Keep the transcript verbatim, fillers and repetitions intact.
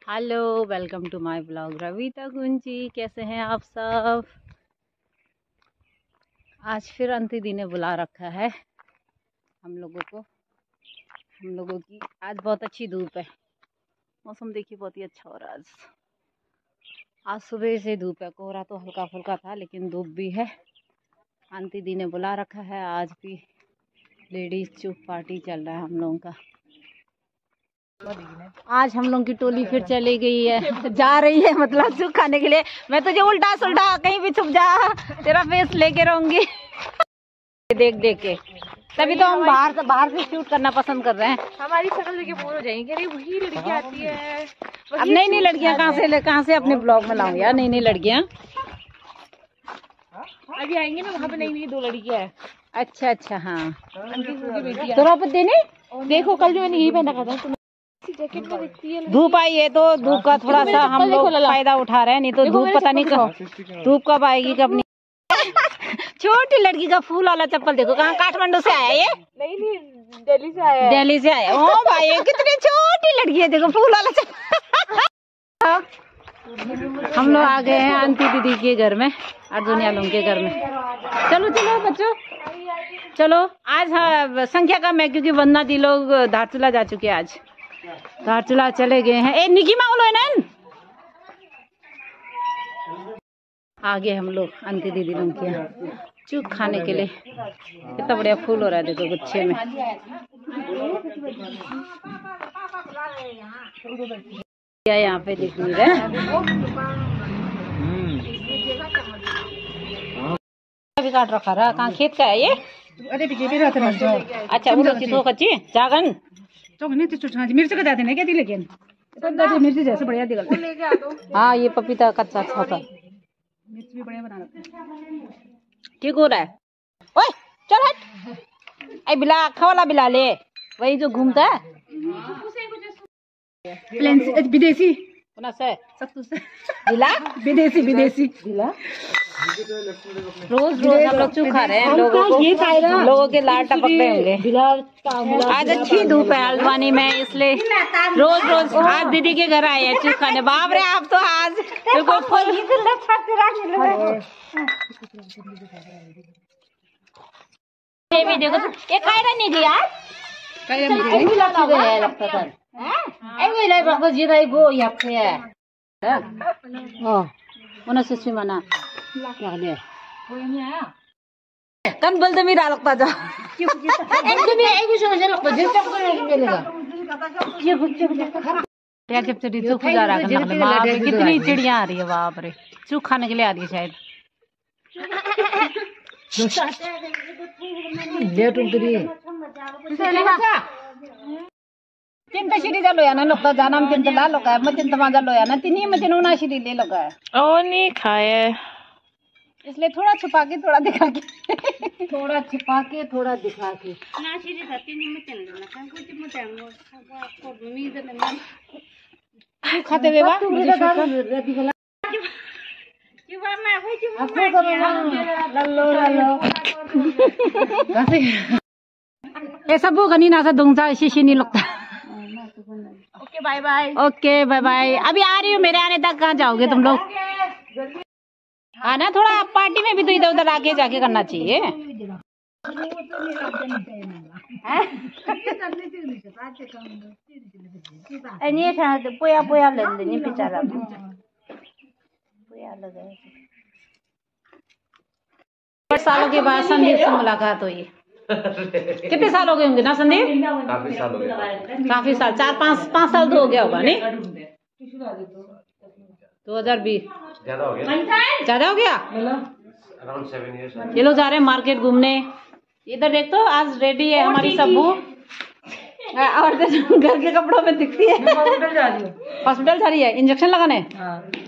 Hello, welcome to my blog Ravita Gunji. कैसे हैं आप सब? आज फिर अंति दी ने बुला रखा है हम लोगों को। हम लोगों की आज बहुत अच्छी धूप है। मौसम देखिए बहुत ही अच्छा हो रहा है आज। आज सुबह से धूप है, कोहरा तो हल्का फुल्का था लेकिन धूप भी है। अंति दी ने बुला रखा है। आज भी लेडीज चुप पार्टी चल रहा है हम लोगों का। आज हम लोग की टोली फिर चली गई है, जा रही है मतलब चुप खाने के लिए। मैं तुझे उल्टा सुल्टा कहीं भी छुप जा, तेरा फेस लेके रहूंगी देख देख के। तभी तो हम बाहर से बाहर से शूट करना पसंद कर रहे हैं। हमारी शक्ल देख के बोर हो जाएंगे, अरे वही लड़की आती है। अब नई नई लड़कियां कहाँ से कहाँ से अपने ब्लॉग में लाऊं यार। नई नई लड़कियां अभी आएंगी ना, वहाँ पे नई नई दो लड़कियां है। अच्छा अच्छा, हाँ द्रौपदी ने देखो कल जो मैंने यही पहना था, जैकेट में दिखती है। धूप आई है तो धूप का थोड़ा सा हम लोग फायदा उठा रहे हैं, नहीं तो धूप पता नहीं कब धूप कब आएगी कब नहीं। छोटी लड़की का फूल वाला चप्पल देखो, कहाँ काठमांडू से आया ये? नहीं नहीं, दिल्ली से आया है। दिल्ली से आया। ओ भाई कितनी छोटी लड़की है, देखो फूल वाला चप्पल। हम लोग आ गए हैं अंति दीदी के घर में, अर्जुन यादव के घर में। चलो चलो बच्चों चलो। आज हाँ संख्या कम है क्योंकि वंदना दी लोग धारचूला जा चुके हैं। आज धारचूला चले गए हैं। ए निकी मांगलो है ना। आगे हम लोग अंति दीदी लोग के चूक खाने के लिए। कितना बढ़िया फूल हो रहा है देखो गुच्छे में। क्या यहाँ पे दिख नहीं रहा भी काट रखा रहा। कहाँ खेत का है ये? अरे पीछे भी रहते हैं। अच्छा वो कच्ची तो कच्ची जागन तो नहीं तो छाछ मिर्च का दाते नहीं क्या दी, लेकिन तो दाते मिर्च जैसे बढ़िया दिखल। वो लेके आ दो। हाँ ये पपीता कच्चा छोटा मिर्च भी बढ़िया बना रखा है। ठीक हो रहा है। ओए चल हट। ए बिला अखा वाला बिला ले, वही जो घूमता है प्लेन से विदेशी पुनः से सत्तू से बिला विदेशी विदेशी बिला। रोज रोज हम लोग चूक खा रहे हैं। लोगों को लोगों के लाड टपकते होंगे। आज अच्छी धूप है हल्द्वानी में, इसलिए रोज रोज आज दीदी के घर आए हैं चूक खाने। बाप रे आप तो आज बिल्कुल फुल। ये भी देखो ये कायरा नहीं गया लगता था। ऐ लाई बक्को जिराई गो यापे ओ उन सुसु मना लागले kan bal demi रा लगता जा एक दमी एक भी समझ लगता जिस तक को मिलेगा ये बच्चे क्या जब से चूक जा रहा है। बाप रे कितनी चिड़िया आ रही है, बाप रे चूक खाने के लिए आ रही है शायद। लेट उतरी चिंता श्री जा लोया ना लोग जाना में चिंता ला लोग है मैं चिंता माजा लोया ना तिनी में चिंता श्री ले लोग है। ओ नहीं खाए इसलिए थोड़ा छुपा के थोड़ा दिखा के थोड़ा छुपा के थोड़ा दिखा के ना श्री जाती नहीं में चल ना kan कुछ मत आंगो को मी जन ना खाते वे बा मुझे शुक्र क्यों मैं हो क्यों लल्लो लल्लो कैसे ये सब वो गनी ना सा दुंगसा शीशी नहीं लगता। Okay bye bye. Okay bye bye. अभी आ रही हूँ, मेरे आने तक कहाँ जाओगे तुम लोग? आना थोड़ा पार्टी में भी तो इधर उधर आके जाके करना चाहिए। नहीं था पोया पोया ले ले नहीं बेचारा पोया लगा। पाँच सालों के बाद संदीप से मुलाकात हुई। कितने साल हो गए होंगे ना संदीप? काफी साल हो गए। काफी साल, चार पाँच पाँच साल तो हो गया होगा नहीं? दो हजार बीस ज्यादा हो गया। ज्यादा हो गया। Around seven years. ये लोग जा रहे हैं मार्केट घूमने। इधर देख तो आज रेडी है हमारी सबू और घर के कपड़ों में दिखती है। हॉस्पिटल जा रही है इंजेक्शन लगाने।